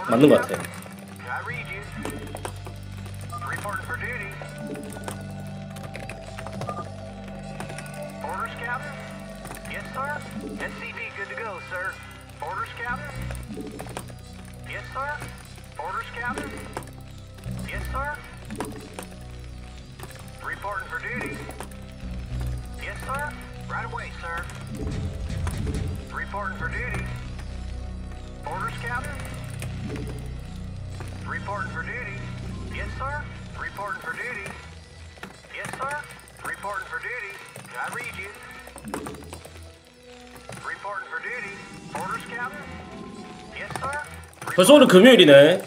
맞는 것 같아요. 벌써 오늘 금요일이네.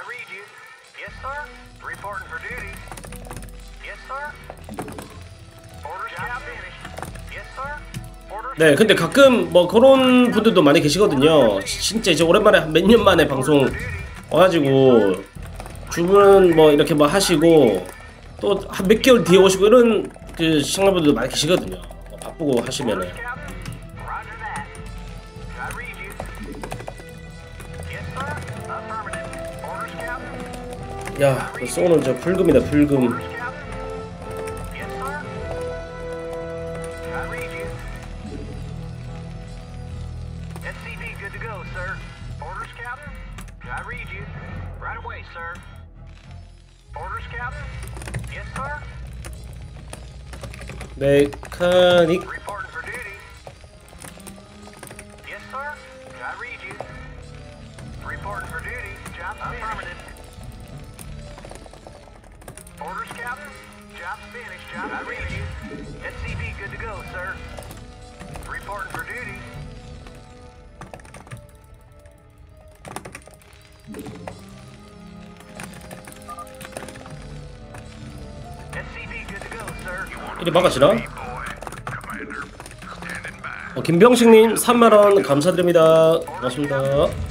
네, 근데 가끔 뭐 그런 분들도 많이 계시거든요. 진짜 이제 오랜만에 몇 년 만에 방송 와가지고 주문 뭐 이렇게 뭐 하시고 또 한 몇 개월 뒤에 오시고 이런 그 시청자분들도 많이 계시거든요. 바쁘고 하시면은. 야, 벌써 오늘 저 불금이다, 불금. 메카닉. 이리 막아지나? 김병식님 3만원 감사드립니다. 고맙습니다.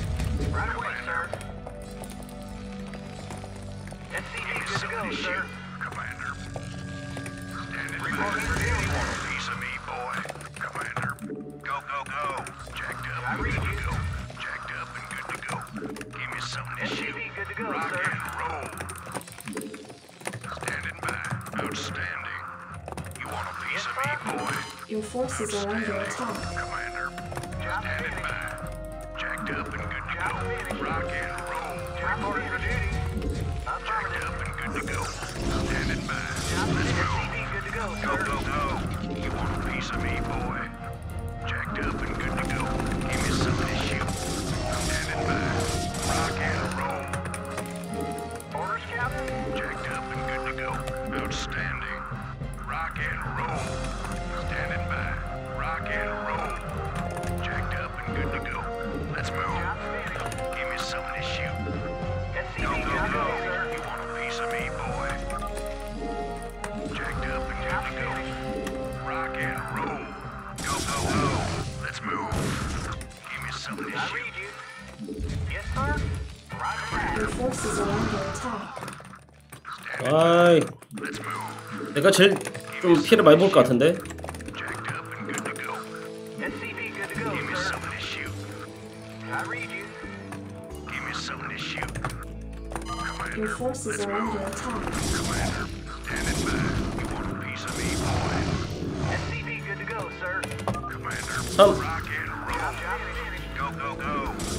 Your forces are under attack. Commander, standing by. Jacked up and good to go. Rock and roll. Reporting for duty. Jacked up and good to go. Standing by. Let's go. Go, go, go. You want a piece of me, boy? Jacked up and good to go. Give me some of this shit. Standing by. Rock and roll. Orders, Captain. Jacked up and good to go. Outstanding. Rock and roll. Standing by. Rock and roll. Jacked up and good to go. Let's move. Give me some of this shoot. Go, go, go. You want a piece of me, boy? Jacked up and good to go. Rock and roll. Go, go, go. Let's move. Give me some of this shoot. Yes, sir. Your forces are under attack. 아이, Let's move. 내가 제일 좀 피해를 많이 볼 것 같은데. Jacked up and good to go. SCV good to go. Give me some of this shoot. I read you. Give me some of this shoot. Commander, Your forces are under attack. Commander, standing by. You want a piece of me, boy? SCV good to go, sir. Commander, rock and roll. Go, go, go.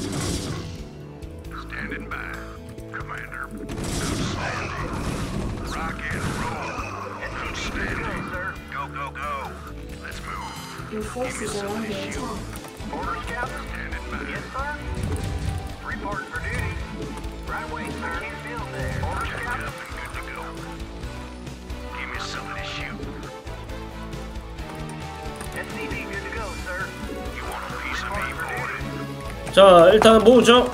Standing by. Commander, outstanding. Rock and roll. Outstanding. Go, go, go. Let's move. Your forces are under attack. Orders, Captain. Standing by. Yes, sir. Reporting for duty. Right away, sir. Can't build there. Orders, Captain. Up and good to go. Give me some of this shoot. SCV good to go, sir. You want a piece of me, boy? 자, 일단 모으죠.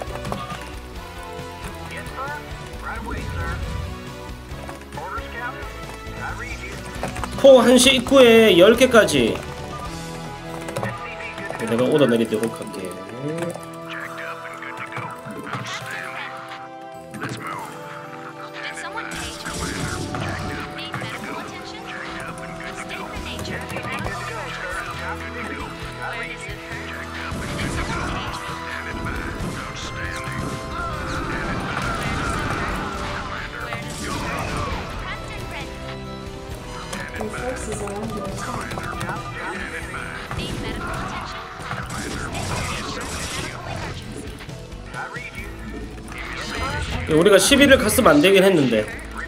Yes, sir. Right away, sir. Orders, Captain. I read you. 포 1시 입구에 10개까지 SCV good to go. 내가 오더 내리도록 할게. Jacked up and good to go. Outstanding. Let's move. Can someone page me? Need medical attention? Jacked up and good to State go. the nature of your medical emergency. Where does it hurt? Jacked up and Can good to go. someone page me? Standing by. Outstanding. 우리가 11을 갔으면 안 되긴 했는데.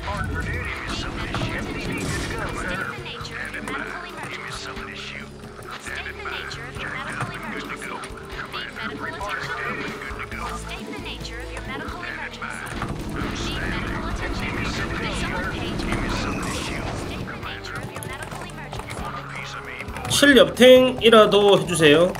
실협탱이라도 해주세요.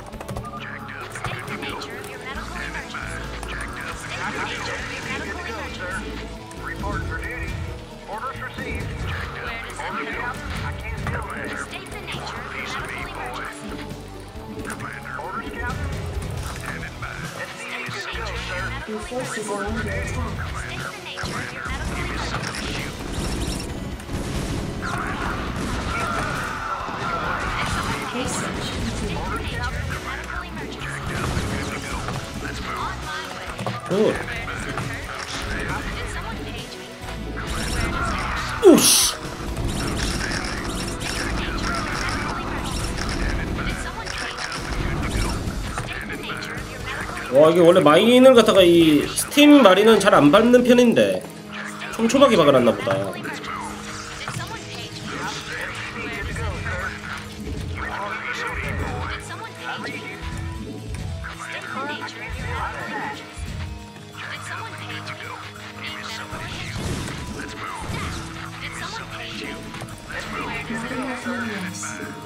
Your forces are under attack. Research complete. 굿. 오씨. 와, 이게 원래 마인을 갖다가 이 스팀 마리는 잘 안 밟는 편인데 촘촘하게 박아놨나 보다. Not enough minerals.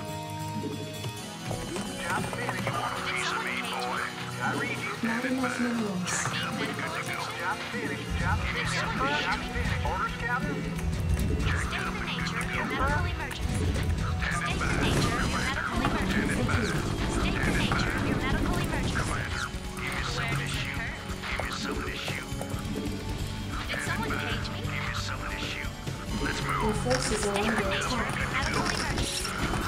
Not enough minerals. Your forces are under attack.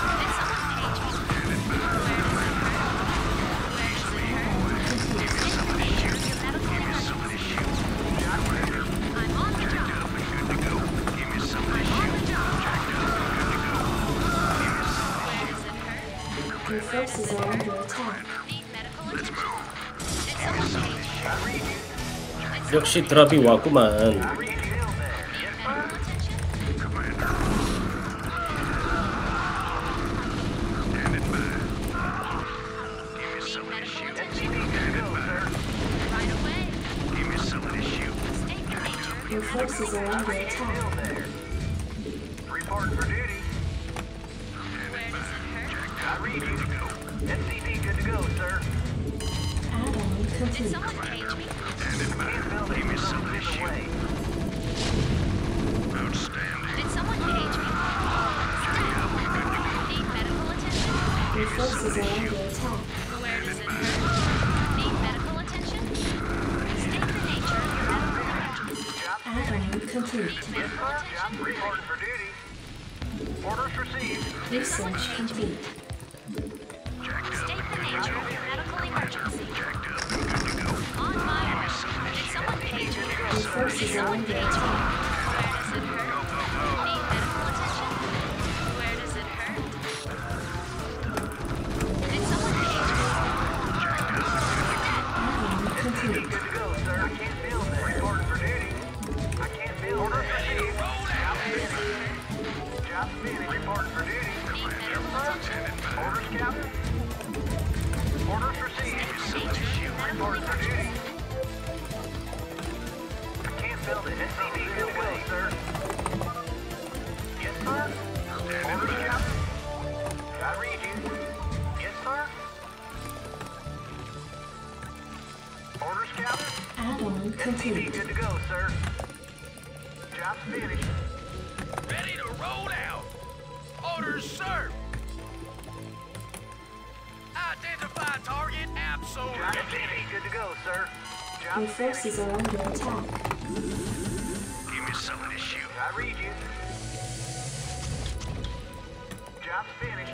Your forces are under attack. 역시 드랍이 왔구만. Your forces are under attack. Reporting for duty. I read you. SCP good to go, sir. Add-on complete. Your forces are under attack. Add-on complete. Reporting for duty. Orders received. Research complete. Your forces are under attack. Add-on complete. Good to go, sir. I can't feel that. Reporting for duty. I can't feel orders received. Job finished. Reporting for duty. Yes, sir. Orders, Captain. Orders received. Reporting for duty. I can't feel the SCP good to go, sir. Yes, sir. Orders, Captain. I read you. Yes, sir. Orders, Captain. Add-on SCP complete. good to go, sir. Job's finished. Ready to roll out. Orders, sir. Identify target, absolutely. Job's finished. Good to go, sir. Your Job's forces finished. are under attack. Give me some of this shoot. I read you. Job's finished.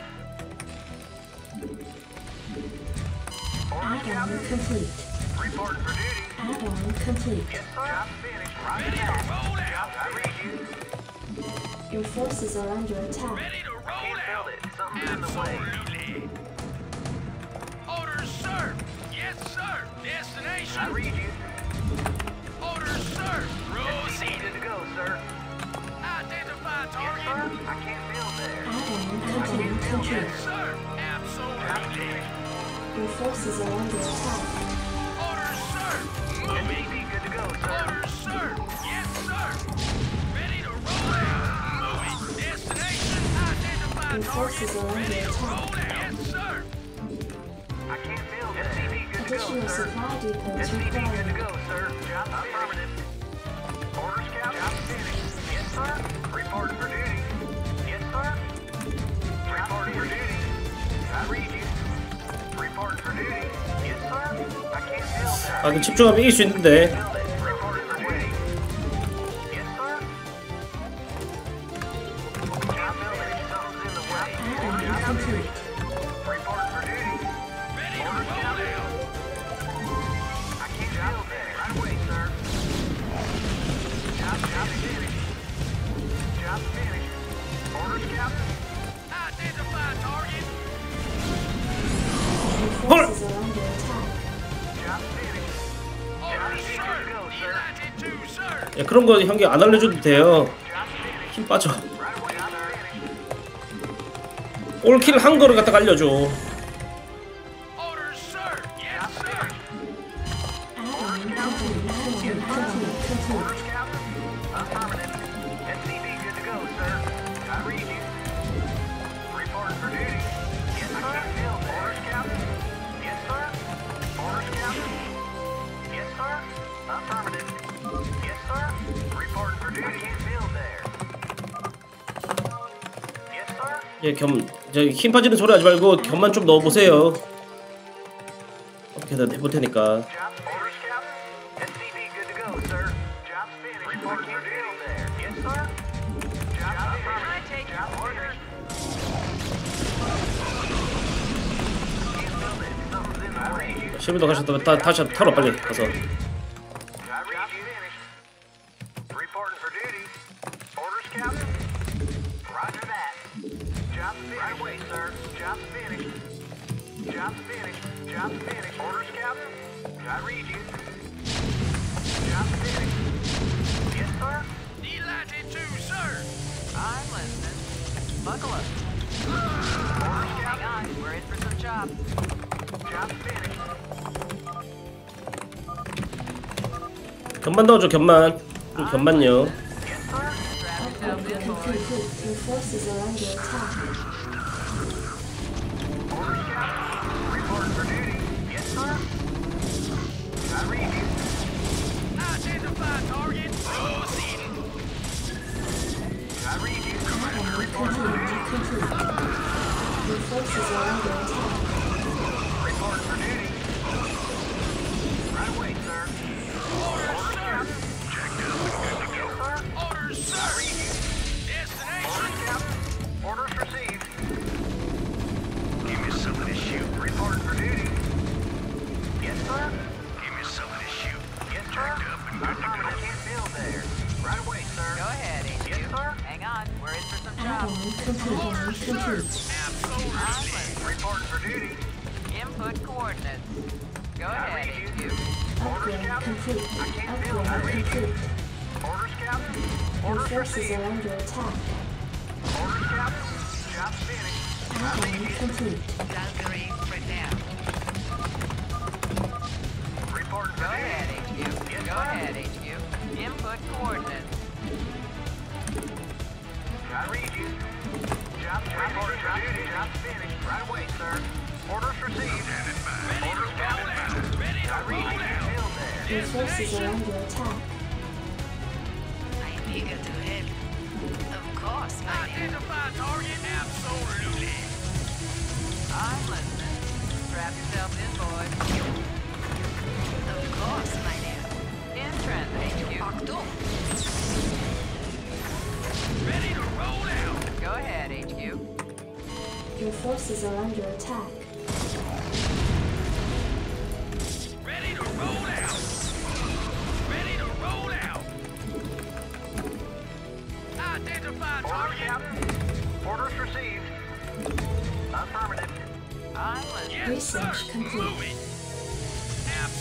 Orders, Add-on Captain. complete. Reporting for duty. Add-on complete. Yes, sir. Job's finished. Right now. Roll out. Jobs, I read you. Your forces are under attack. Ready to roll Can't out. feel it. Something's in the way. Absolutely. Orders, sir. Yes, sir. sir. Destination. I read you. Orders, sir. Proceed. Good to go, sir. Identify Yes, target. sir. I can't build there. Add-on complete. Complete. Yes, sir. Absolutely. Your forces are under attack. Orders, sir. Moving. SCV, good to go, sir. Orders, sir. Yes, sir. Ready to roll out. Moving. Destination. Identify Your target. forces are under Ready to attack. roll out. Yes, sir. I can't build there. SCV, good to go, Additional sir. supply depots SCV, good to required. go, sir. Job affirmative. Orders, Captain. Job finished. Yes, sir. Reporting for duty. Yes, sir. Reporting for duty. I read you. Reporting for duty. Yes, sir. I can't build there. 아, 그 집중하면 이길 수 있는데. Reporting for duty. Yes, sir. Job building. Something's in the way. Add-on complete. Reporting for duty. Ready to roll out. I can't build there. Right away, sir. Job finished. Job finished. Orders, Captain. Identify target. Your 헐! forces are under attack. Job finished. Orders, Good sir. to go, sir. Delighted to, sir. 야, 그런 거 형이 안 알려줘도 돼요. Job finished. 힘 빠져. Right away, sir. 골킬 한 거를 갖다가 알려줘. Orders, sir. Yes, sir. Add-on complete. Add-on complete. Orders, Captain. Affirmative. SCV, good to go, sir. I read you. Reporting for duty. Yes, sir. I can't build there. Orders, Captain. Yes, sir. Orders, Captain. Yes, sir. Affirmative. Yes, sir. Reporting for duty. I can't build there. Yes, sir. 예, 힘 빠지는 소리 하지 말고 겸만 좀 넣어보세요. 어떻게든 해볼 테니까. Job orders, Captain. SCV, good to go, sir. Job finished. Reporting for duty there. Yes, sir. Job finished. Job orders. Can't build it. Something's in the way. 실비도 가셨다가 다시 타러 빨리 가서. I read you. Reporting for duty. Orders, Captain. Roger that. Job finished. Right away, sir. Job finished. Job finished. Job finished. Orders, Captain. I read you. Job finished. Yes, sir. Delighted to, sir. I'm listening. Buckle up. Orders, Hang Captain. on, we're in for some chops. Job finished. 겸만 넣어줘, 겸만. 겸만요. Yes, sir. Strap yourself Upgrade in, boys. complete. Your forces are under attack. Orders, Captain. Reporting for duty. Yes, sir. I read you. Identify target. Proceeding. I read you. Add-on complete. Your forces are under attack. Reporting for duty. Right away, sir. Orders, sir. Yes, sir. Orders, sir. Destination. Orders, Captain. Orders received. Give me something to shoot. Reporting for duty. Yes, sir. Give me something to shoot. Yes, sir. I can't build there. Right away, sir. Go ahead, HQ. Yes, sir. Hang on, we're in for some chops. Add-on complete. Absolutely. I'm listening. Reporting for duty. Input coordinates. Go I ahead, read HQ. you. Upgrade complete. Upgrade complete. Orders, Captain. Your Orders forces received. are under attack. Orders, Captain. Job finished. Add-on complete. Valkyrie, prepare. Reporting Go for ahead, duty. HQ. Yes, Go sir. ahead, HQ. Input coordinates. I read you. Job reporting for duty. Job finished. Right away, sir. Orders received. Orders, Captain. Ready to I read roll you. out. Build there. Your forces are under attack. I'm eager to help. Of course, my dear. Identify target. Absolutely. I'm listening. Strap yourself in, boys. Of course, my dear. In transit, HQ. Achtung. Ready to roll out. Go ahead, HQ. Your forces are under attack. Ready to roll out. Ready to roll out. Identify Orders, target. Captain. Orders received. Affirmative. I'm listening. Yes, sir. Research complete. Moving.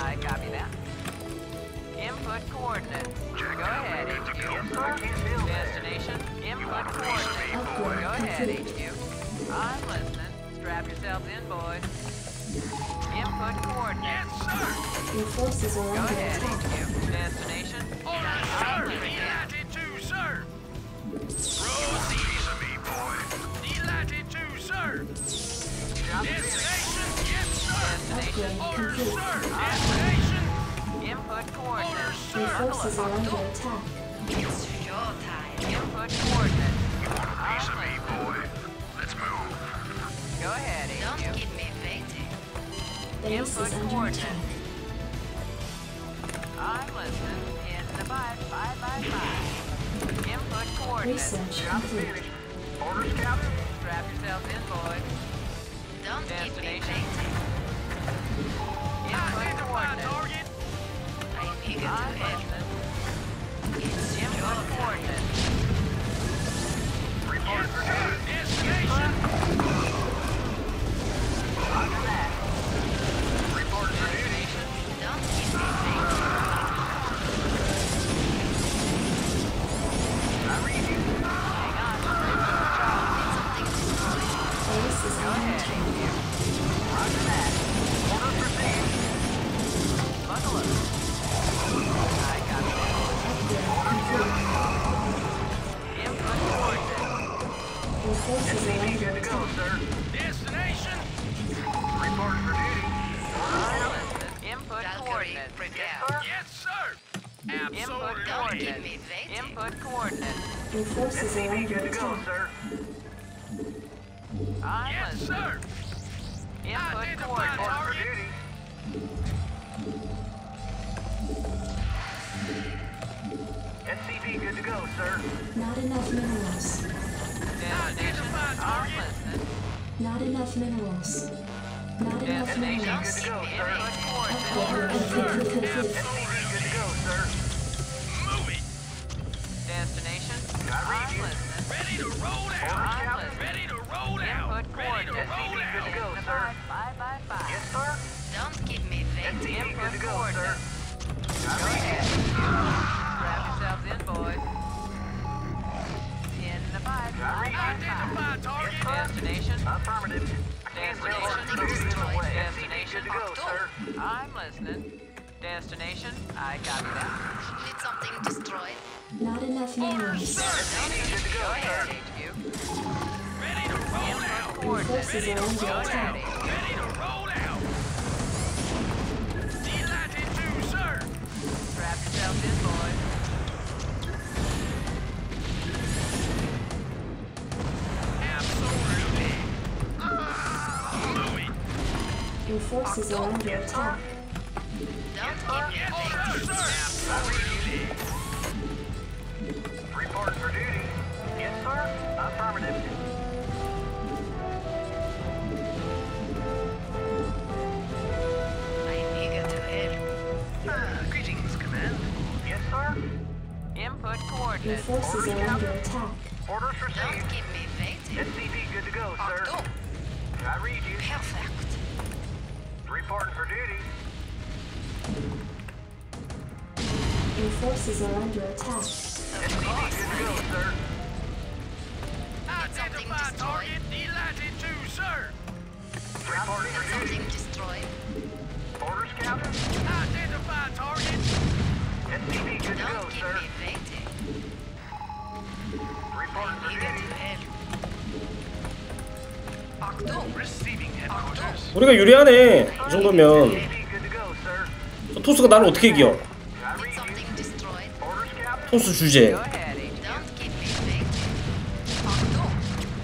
I copy that. Input coordinates. Go ahead, HQ. Destination. Input coordinates. Upgrade Go ahead, complete. HQ. I'm listening. Strap yourselves in, boys. Input coordinates. Your forces are Go under ahead, attack. HQ. Destination. Orders, sir. I'm listening. Delighted to, sir. Proceed. Delighted to, sir. Destination. Yes, sir. Destination. Upgrade Orders, complete. sir. Destination. Input coordinates. Your forces are under attack. It's showtime. Input coordinates. Piece of me, boy. Let's move. Go ahead, HQ. Don't keep me waiting. Base Input is under coordinates. attack. I'm listening. In the 5x5. Input coordinates. Research complete. Orders, Captain. Strap yourselves in, boys. Don't keep me Destination. waiting. Input Identify coordinates. target. I'm eager to I'm help. listening. It's Input your coordinates. Yes, sir. Destination. Roger that. Report for duty. Don't keep me waiting. I read you. Hang on. Something destroyed. Base is Go under ahead, attack. HQ. Roger that. Orders received. Buckle up. I got that. Upgrade complete. Input coordinates. Your forces are under Good to go, attack. sir. Destination. Report for duty. I'm listening. Input Valkyrie, coordinates. prepare. Yes, sir. Input Absolutely. Don't keep coordinates. me waiting. Input coordinates. Your forces are under Good to go, attack. sir. I'm Yes, listening. sir. Input Identify coordinates. For target. duty. SCP good to go, sir. Not enough minerals. Destination. I'm listening. Not enough minerals. Not enough Destination. minerals. Good to go, sir. Input coordinates. Upgrade complete. SCP good to go, sir. Move it. Destination. I read I'm you. listening. Ready to roll out. I'm listening. Ready to roll out. Input Ready to coordinates. roll SCP good to out. go, sir. 5x5. Yes, sir. Don't keep me waiting. SCP Input good to go, sir. coordinates. I read you. Strap yourselves in, boys. In the 5x5. Identify target. Destination. Affirmative. Destination. Good to go, sir. I'm listening. Destination. I copy that. Need something destroyed. Not enough minerals. SCP good to Go go, ahead, sir. HQ. Ready to roll Input out. Your coordinates. forces are under Go ahead, attack. HQ. Ready to roll out. Delighted to, sir. Strap yourselves in, boys. Absolutely. Move it. Your forces are under attack. Don't keep me Yes, waiting. sir. Absolutely. Report for duty. Yes, sir. Affirmative. I'm eager to help. Greetings, Command. Yes, sir. Input Your coordinates. forces are under attack. Orders Don't received. keep me waiting. SCP good to go, sir. Achtung. I read you. Perfect. Reporting for duty. Your forces are under attack. SCP good to go, sir. Identify target. Delighted to, sir. Reporting for duty. Something destroyed. Orders, Captain. Identify target. SCP good to Don't go, keep sir. me waiting. Reporting for I'm eager duty. to help. Achtung. Receiving headquarters. 우리가 유리하네. 이 정도면 SCP good to go, sir. 토스가 나를 어떻게 이겨? I Need read you. something destroyed. Orders, Captain. 토스 주제. Go ahead, HQ. Don't keep me waiting. Achtung.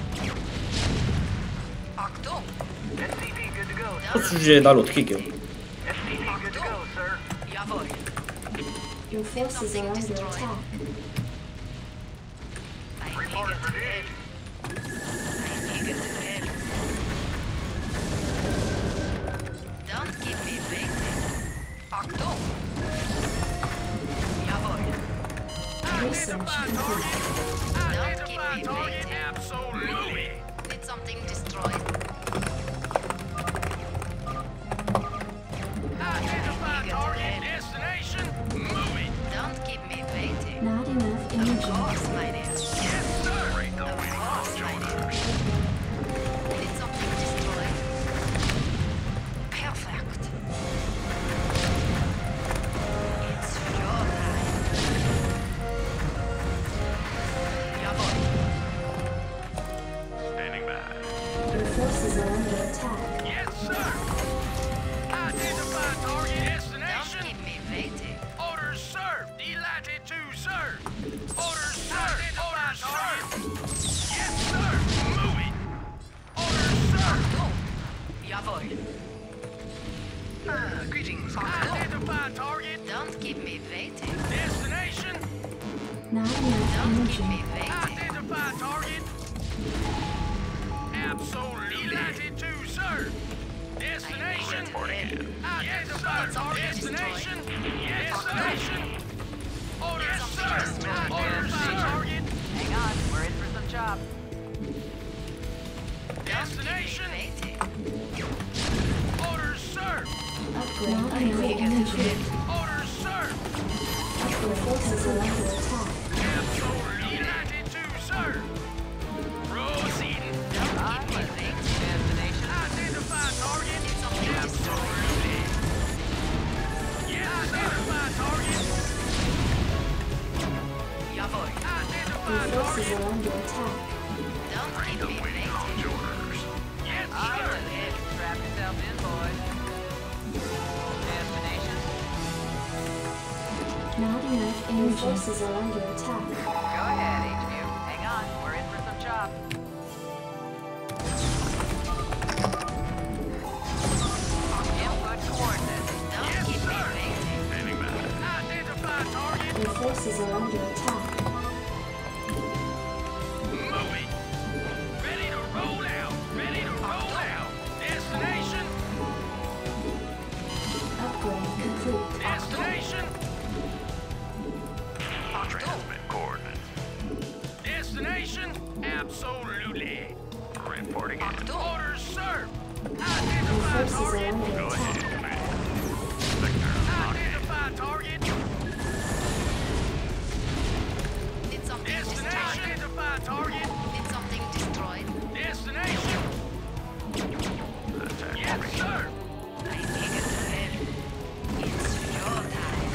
Achtung. SCP good to go, sir. 토스 주제에 날 어떻게 이겨? SCP good to go, sir. Jawohl. Your forces are under attack. I'm eager Reporting to for duty. help. I'm eager to help. Don't keep me waiting. Achtung. Jawohl. Research complete. Identify target. Absolutely. Need something destroyed. Identify Eager to Greetings. Identify target. Don't keep me waiting. Destination. Not enough Don't keep me energy. waiting. Identify target. Absolutely latitude, sir. Destination. Identify target. Destination. Yes, sir. Orders, sir. Orders, target. Hang on, we're in for some chop. Destination. Waiting. Orders, sir. Upgrade. Not enough energy. Orders, sir. Your forces are under attack. Absolutely latitude, sir. Proceeding. I'm waiting. Destination. Identify target. It's something destroyed. Absolutely. Yes, identify target. Yavoy. Identify Your forces target. are under attack. Don't keep me waiting. Yes, I'm sir. ahead. Strap yourself in, boys. Destination. Not enough energy. Your forces are under attack. Go ahead, HQ. Hang on, we're in for some chop. Input coordinates. Don't keep me waiting. Identify target. Your forces are under attack. Moving. Ready to roll out. Ready to roll out. Destination. Upgrade complete. Destination. Transmit coordinates. Destination. Absolutely. Reporting in. Orders, sir. Your Identify forces are target. under Go attack. ahead, Commander. Sector locked in. Identify target. Did something Destination. destroyed? Identify target. Did something destroyed? Destination. Attack Yes, formation. sir. I think it's him. It's your time.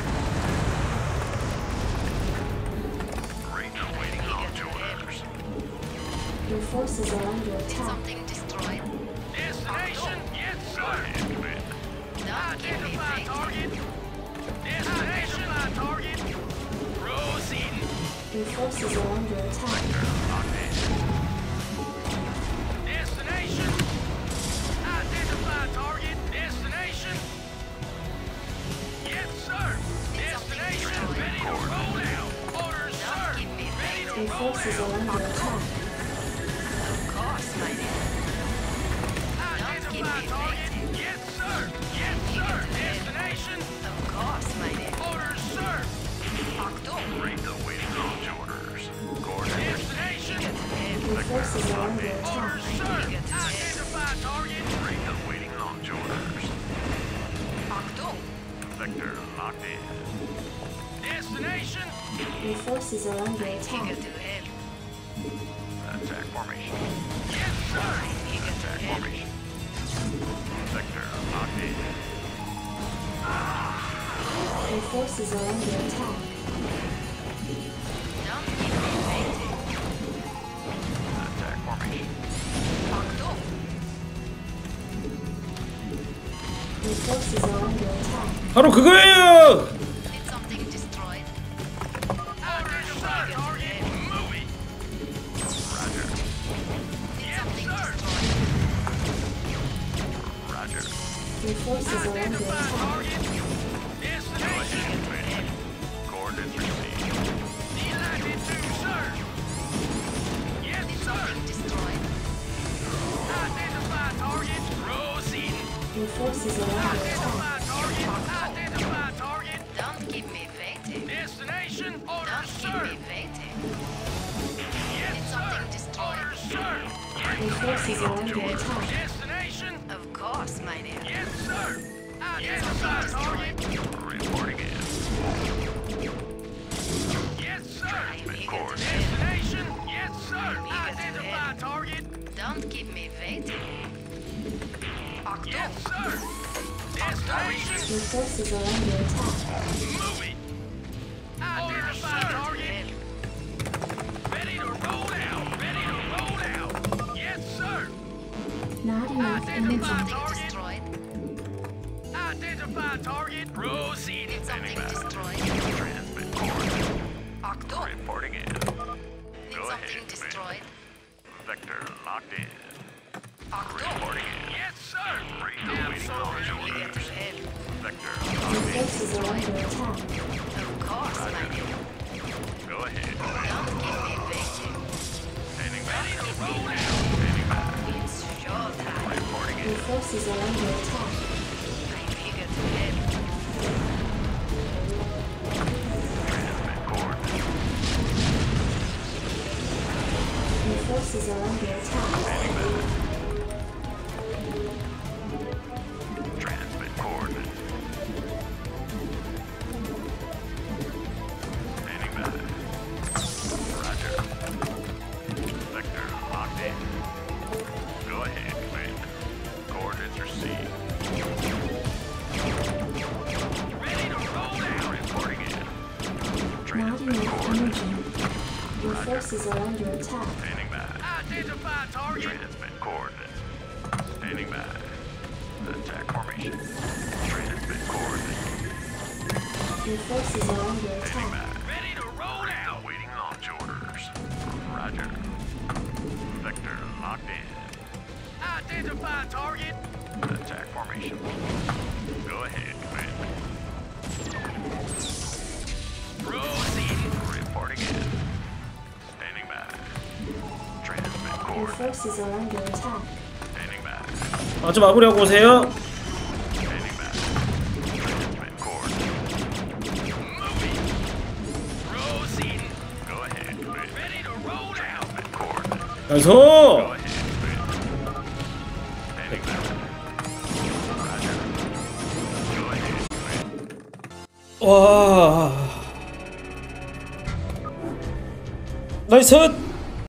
Ranger waiting on orders. Your forces are under Did attack. something destroyed? Destination. Yes, Go sir. ahead, Commander. Don't keep me Identify waiting. target. Destination. Target. Proceeding. Your forces are under attack. Locked in. Destination. Identify target. Destination. Yes, sir. Destination. Ready to roll out. Orders, sir. Don't keep me Ready to Your roll forces out. are under attack. Of course, my dear. Identify target. Yes, sir. Yes, sir. Destination. Of course, my dear. Orders, sir. Ranger waiting on orders. Coordinates. Destination. Your forces are under attack. Orders, sir. Identify target. Ranger waiting on orders. Sector locked in. Destination. Your forces are under attack. Eager to help. Attack formation. Yes, sir. Eager to Attack help. formation. Sector locked in. Your forces are under attack. Don't keep me waiting. Attack formation. Your forces are under attack. 바로 그거예요. Did something destroyed? Orders, sir. Target. Moving. Roger. Did something destroyed? Roger. Your forces are under Identify attack. target. Destination. Commander. Coordinates received. Latitude, sir. Yes, Did sir. something destroyed? Identify target. Proceeding. Your forces are under attack. Identify target. Identify target. Don't keep me waiting. Destination. Orders, Don't keep sir. me waiting. Yes, Did sir. something destroyed? Orders, sir. Your forces are under attack. Destination. Of course, my dear. Yes, sir. Identify target. Reporting in. Yes, sir. I'm eager to help. Destination. Yes, sir. Eager to Identify help. target. Don't keep me waiting. Yes, sir. Destination. Your forces are under attack. Moving. Identify target. Ready to roll out. Ready to roll out. Yes, sir. Not enough Did energy. something destroyed? Identify target. Proceeding. Did something destroyed? Transmit coordinates. Reporting in. Did Go something ahead, destroyed? Vector locked in. Reporting in. Yes, sir. Ranger waiting on Eager to orders. help. Vector under attack. Of course, my dear. Go ahead. Don't get me vexed. Standing by. Ready to roll out. Standing by. It's showtime. Reporting Your in. forces are under attack. I'm eager to help. Transmit coordinates. Your forces are under attack. Transmit coordinates. Standing by. Roger. Sector locked in. Go ahead, Commander. Coordinates received. Ready to roll out. Reporting in. Not Transmit enough coordinates. energy. Your forces are under attack. Standing by. Identify target. Transmit coordinates. Standing by. Attack formation. Transmit coordinates. Your forces are under Standing attack. by. Ready to roll out. Awaiting launch orders. Roger. Vector locked in. Identify target. Attack formation. Go ahead, Commander. Proceeding. Reporting in. Standing by. Transmit Your coordinates. forces are under attack. Standing by. 아주 마무리하고 오세요. Standing by. Transmit coordinates. Moving. Proceeding. Go ahead, Commander. Ready to roll out. Transmit coordinates. 나이스. Go ahead, Commander. Standing by. Roger. Go ahead, Commander. 와. 나이스.